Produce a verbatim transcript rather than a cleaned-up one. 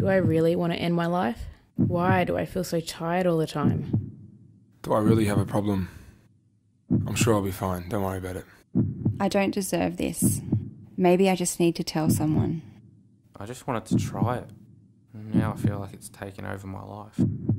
Do I really want to end my life? Why do I feel so tired all the time? Do I really have a problem? I'm sure I'll be fine. Don't worry about it. I don't deserve this. Maybe I just need to tell someone. I just wanted to try it. Now I feel like it's taken over my life.